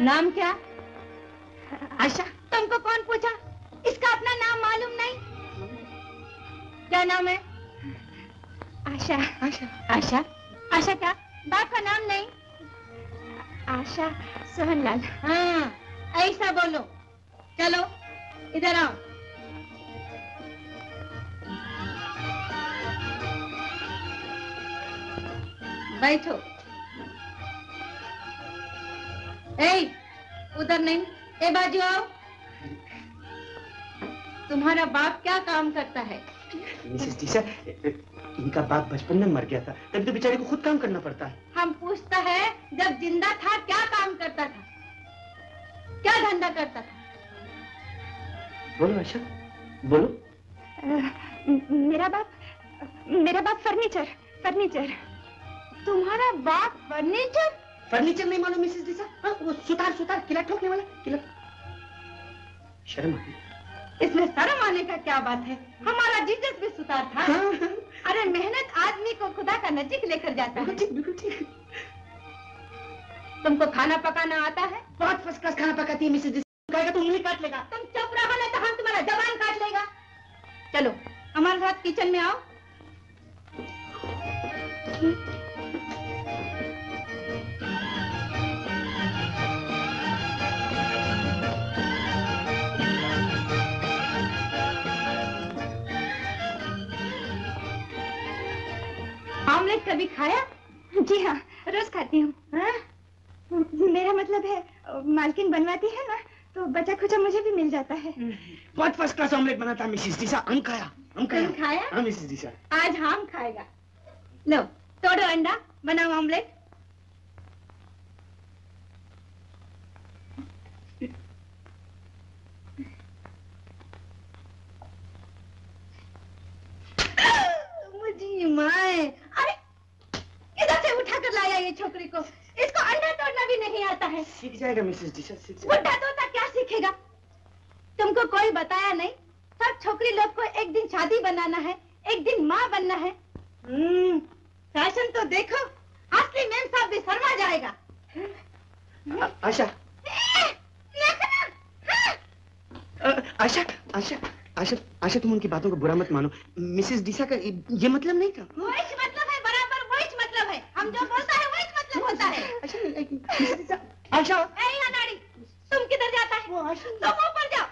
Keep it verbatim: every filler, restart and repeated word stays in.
नाम क्या? आशा। तुमको कौन पूछा? इसका अपना नाम मालूम नहीं? क्या नाम है? आशा। आशा। आशा? आशा क्या? बाप का नाम नहीं? आशा सोहनलाल। हाँ, ऐसा बोलो। चलो इधर आओ। बैठो। ए, उधर नहीं, ए बाजू आओ। तुम्हारा बाप क्या काम करता है? मिसेस टीचर, इनका बाप बचपन में मर गया था, तब तो बेचारे को खुद काम करना पड़ता है। हम पूछता है जब जिंदा था क्या काम करता था, क्या धंधा करता था? बोलो आशा, बोलो। आ, मेरा बाप मेरा बाप फर्नीचर फर्नीचर। तुम्हारा बाप फर्नीचर? फर्नीचर नहीं मालूम मिसेस टीचर? हाँ, वो सुतार सुतार किला ठोकने वाला किला। शर्म आती? इसमें शर्म आने का क्या बात है? हमारा जीसस भी सुतार था। हाँ। अरे मेहनत आदमी को खुदा का नजीक लेकर जाता है। ठीक, बिल्कुल ठीक। तुमको खाना पकाना आता है? बहुत फर्स्ट क्लास खाना पकाती है मिसेस टीचर। कहेगा तो उंगली काट लेगा। तुम चुप रहो ना तो हम तुम्हारा जबान काट लेगा। चलो हमारे साथ किचन में आओ। ऑमलेट कभी खाया? जी हाँ, रोज खाती हूँ। हाँ? मेरा मतलब है मालकिन बनवाती है ना, तो बचा खुचा मुझे भी मिल जाता है। बहुत फर्स्ट क्लास ऑमलेट बनाता है मिसेस टीचर। हम खाया, हम खाया। तुम खाया? हाँ मिसेस टीचर। आज हम खाएगा। लो तोड़ो अंडा, बनाओ ऑमलेट। मुझे माए, अरे किधर से उठा कर लाया ये छोकरी को? इसको अंडा तोड़ना भी नहीं आता है। सीख जाएगा मिसेस टीचर, सीख जाएगा। बुढ़ा तोता क्या सीखेगा? तुमको कोई बताया नहीं? सब छोकरी लोग को एक दिन शादी बनाना है, एक दिन माँ बनना है। हम्म, फैशन तो देखो, असली मेम साहब भी शर्मा जाएगा। आशा, आशा, आशा, आशा, आशा तुम उनकी बातों को बुरा मत मानो। मिसेस डीसा का ये मतलब नहीं था। वही मतलब है, बराबर वही मतलब है। हम जो बोलता है वही मतलब होता है। आशा, ए अनाड़ी, तुम किधर जाता है? तुम ऊपर जाओ।